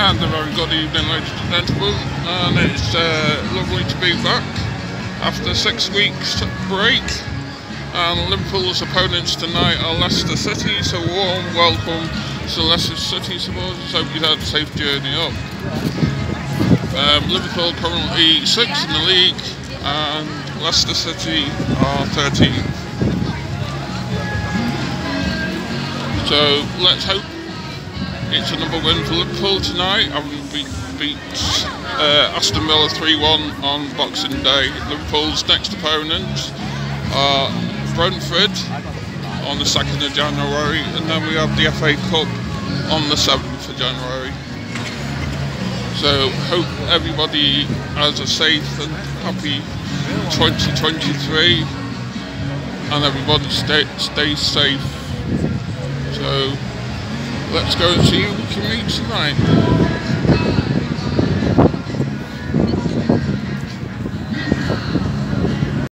And a very good evening, ladies and gentlemen, and it's lovely to be back after 6 weeks break. And Liverpool's opponents tonight are Leicester City, so warm welcome to Leicester City supporters. Hope you had a safe journey up. Liverpool currently 6th in the league and Leicester City are 13th. So let's hope it's another win for Liverpool tonight, having beat Aston Villa 3-1 on Boxing Day. Liverpool's next opponents are Brentford on the 2nd of January, and then we have the FA Cup on the 7th of January. So hope everybody has a safe and happy 2023, and everybody stays safe. So let's go and see who we can meet tonight.